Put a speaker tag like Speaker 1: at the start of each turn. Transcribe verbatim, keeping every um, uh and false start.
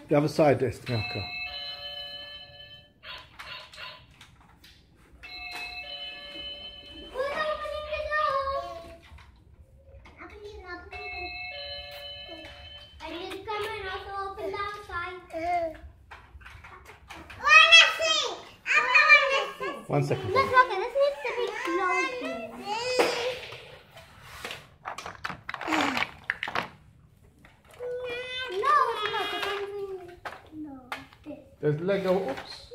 Speaker 1: The other side, Estelka. One second.
Speaker 2: Let's look at this. Needs to be closed. No, it's not. No.
Speaker 1: There's Lego. Oops.